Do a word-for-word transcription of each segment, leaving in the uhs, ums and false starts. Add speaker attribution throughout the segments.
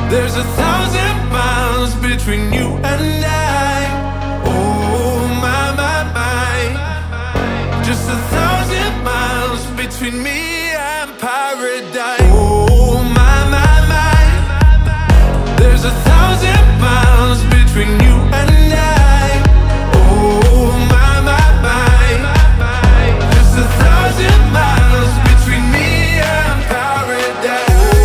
Speaker 1: There's a thousand miles between you and I. Oh my, my, my. Just a thousand miles between me and paradise. Oh my, my, my. There's a thousand miles between you and I. Oh my, my, my. Just a thousand miles between me and paradise.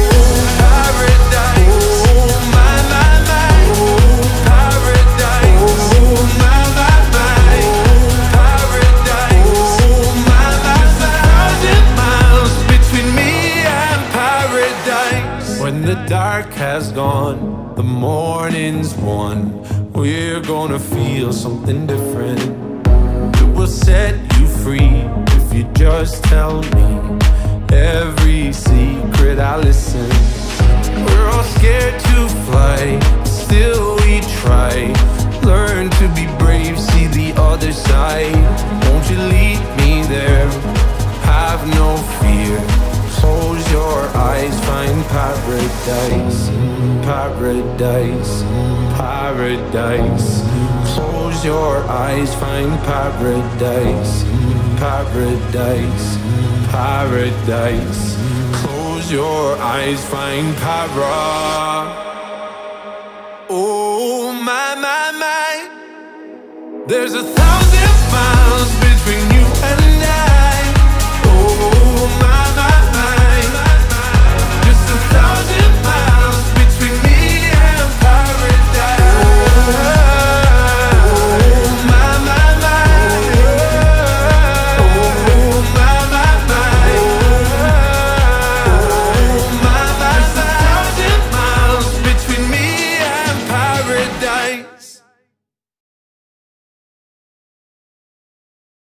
Speaker 1: When the dark has gone, the morning's won, we're gonna feel something different. It will set you free if you just tell me every secret. I listen. We're all scared to fly, still we try. Learn to be brave, see the other side. Won't you lead me there? Have no fear. Close your eyes, find paradise, paradise, paradise. Close your eyes, find paradise, paradise, paradise. Close your eyes, find para. Oh my, my, my. There's a thousand miles between